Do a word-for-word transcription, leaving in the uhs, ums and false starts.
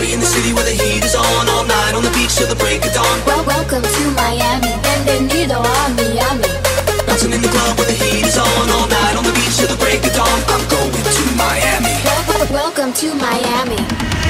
Party in the city where the heat is on, all night on the beach till the break of dawn. Well, welcome to Miami, bienvenido a Miami. Bouncing in the club where the heat is on, all night on the beach till the break of dawn. I'm going to Miami. Well, welcome to Miami.